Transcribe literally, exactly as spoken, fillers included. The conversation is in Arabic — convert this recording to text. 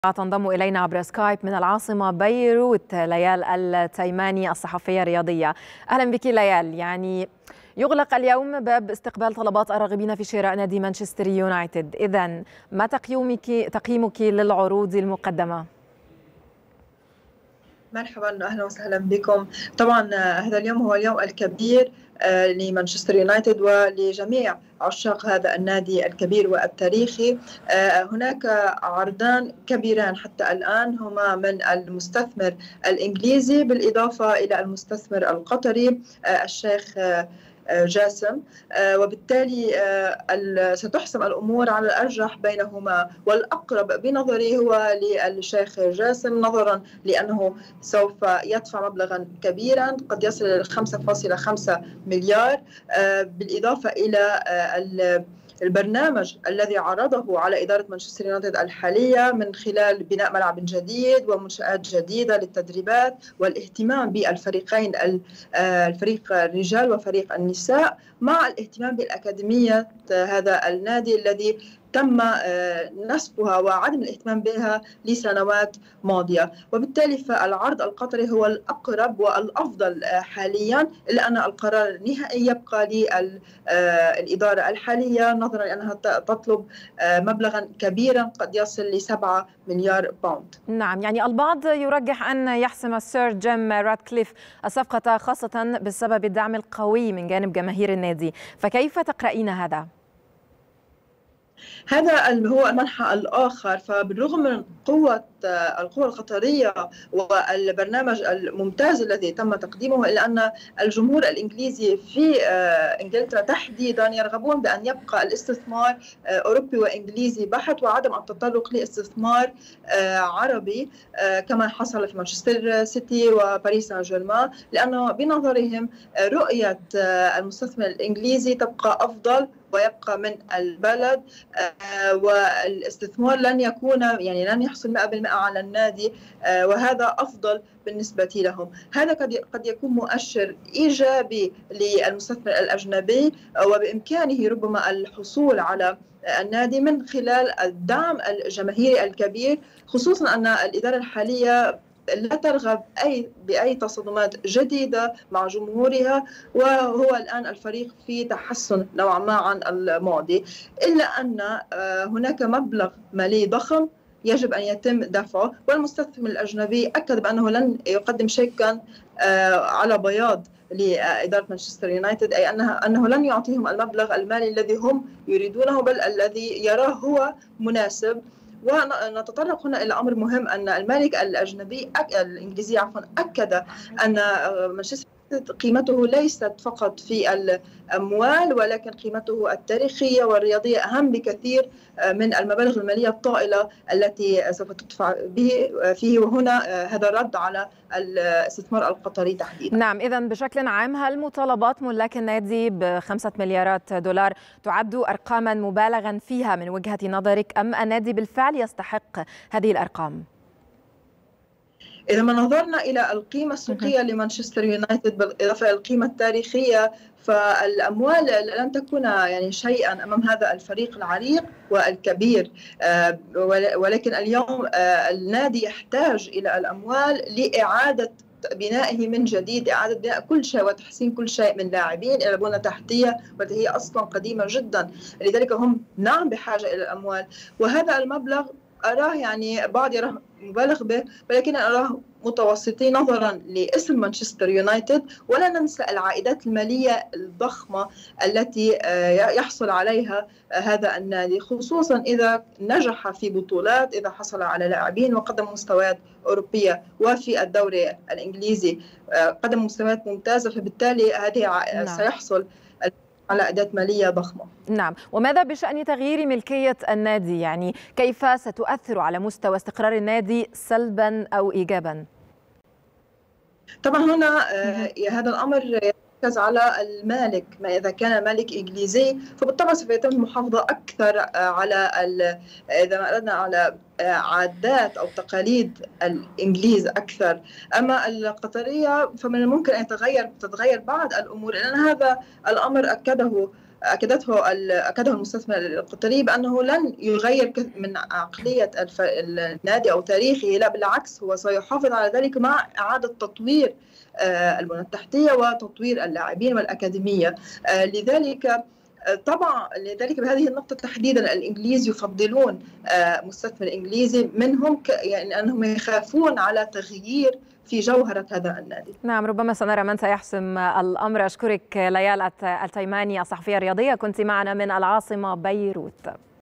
تنضم إلينا عبر سكايب من العاصمة بيروت ليال التيماني الصحفية الرياضية. أهلا بك ليال. يعني يغلق اليوم باب استقبال طلبات الراغبين في شراء نادي مانشستر يونايتد، إذن ما تقييمك تقييمك للعروض المقدمة؟ مرحبا، اهلا وسهلا بكم. طبعا هذا اليوم هو اليوم الكبير لمانشستر يونايتد ولجميع عشاق هذا النادي الكبير والتاريخي. هناك عرضان كبيران حتى الآن، هما من المستثمر الإنجليزي بالإضافة إلى المستثمر القطري الشيخ جاسم، وبالتالي ستحسم الأمور على الأرجح بينهما، والأقرب بنظري هو للشيخ جاسم، نظرا لأنه سوف يدفع مبلغا كبيرا قد يصل إلى خمسة فاصلة خمسة مليار، بالإضافة إلى البرنامج الذي عرضه على إدارة مانشستر يونايتد الحالية من خلال بناء ملعب جديد ومنشآت جديدة للتدريبات والاهتمام بالفريقين، الفريق الرجال وفريق النساء، مع الاهتمام بالأكاديمية هذا النادي الذي تم نسفها وعدم الاهتمام بها لسنوات ماضية. وبالتالي فالعرض القطري هو الأقرب والأفضل حاليا، إلا أن القرار النهائي يبقى للإدارة الحالية، نظرا لأنها تطلب مبلغا كبيرا قد يصل لسبعة مليار باوند. نعم، يعني البعض يرجح أن يحسم السير جيم راتكليف الصفقة، خاصة بسبب الدعم القوي من جانب جماهير النادي، فكيف تقرأين هذا؟ هذا هو المنحى الآخر. فبالرغم من قوة القوى القطرية والبرنامج الممتاز الذي تم تقديمه، إلا أن الجمهور الإنجليزي في إنجلترا تحديدا يرغبون بأن يبقى الاستثمار أوروبي وإنجليزي بحت، وعدم التطرق لاستثمار عربي كما حصل في مانشستر سيتي وباريس سان جيرمان، لأنه بنظرهم رؤية المستثمر الإنجليزي تبقى أفضل ويبقى من البلد، والاستثمار لن يكون يعني لن يحصل مئة بالمئة على النادي، وهذا أفضل بالنسبة لهم. هذا قد قد يكون مؤشر إيجابي للمستثمر الأجنبي، وبإمكانه ربما الحصول على النادي من خلال الدعم الجماهيري الكبير، خصوصا أن الإدارة الحالية لا ترغب أي بأي تصادمات جديدة مع جمهورها، وهو الآن الفريق في تحسن نوعا ما عن الماضي، إلا أن هناك مبلغ مالي ضخم يجب أن يتم دفعه، والمستثمر الأجنبي أكد بأنه لن يقدم شيكا على بياض لإدارة مانشستر يونايتد، أي أنها أنه لن يعطيهم المبلغ المالي الذي هم يريدونه، بل الذي يراه هو مناسب. ونتطرق هنا إلى أمر مهم، أن المالك الأجنبي الإنجليزي عفوا أكد أن مانشستر قيمته ليست فقط في الأموال، ولكن قيمته التاريخية والرياضية أهم بكثير من المبالغ المالية الطائلة التي سوف تدفع به فيه. وهنا هذا رد على الاستثمار القطري تحديدا. نعم، إذن بشكل عام هل مطالبات ملاك النادي بخمسة مليارات دولار تعد أرقاما مبالغا فيها من وجهة نظرك، أم النادي بالفعل يستحق هذه الأرقام؟ إذا ما نظرنا إلى القيمة السوقية لمانشستر يونايتد بالإضافة إلى القيمة التاريخية، فالأموال لن تكون يعني شيئا أمام هذا الفريق العريق والكبير، ولكن اليوم النادي يحتاج إلى الأموال لإعادة بنائه من جديد، إعادة بناء كل شيء وتحسين كل شيء، من لاعبين إلى بنى تحتية والتي هي أصلا قديمة جدا، لذلك هم نعم بحاجة إلى الأموال. وهذا المبلغ أراه يعني بعض يراه مبالغ به، ولكن أراه متوسطي نظرا لاسم مانشستر يونايتد، ولا ننسى العائدات المالية الضخمة التي يحصل عليها هذا النادي، خصوصا إذا نجح في بطولات، إذا حصل على لاعبين وقدم مستويات أوروبية، وفي الدوري الإنجليزي قدم مستويات ممتازة، فبالتالي هذه نعم. سيحصل على أعداد مالية ضخمة. نعم، وماذا بشأن تغيير ملكية النادي؟ يعني كيف ستؤثر على مستوى استقرار النادي سلبا أو إيجابا؟ طبعا هنا هذا الأمر يركز على المالك، ما إذا كان مالك إنجليزي فبالطبع سوف يتم المحافظة أكثر على إذا ما أردنا على عادات أو تقاليد الإنجليز أكثر، أما القطرية فمن الممكن أن يتغير تتغير بعض الأمور، لأن هذا الأمر أكده أكدته أكده المستثمر القطري بأنه لن يغير من عقلية النادي أو تاريخه، لا بالعكس هو سيحافظ على ذلك مع إعادة تطوير البنى التحتية وتطوير اللاعبين والأكاديمية. لذلك طبعا لذلك بهذه النقطة تحديدا الإنجليز يفضلون مستثمر إنجليزي منهم، يعني أنهم يخافون على تغيير في جوهرة هذا النادي. نعم، ربما سنرى من سيحسم الأمر. أشكرك ليال التيماني الصحفية الرياضية، كنت معنا من العاصمة بيروت.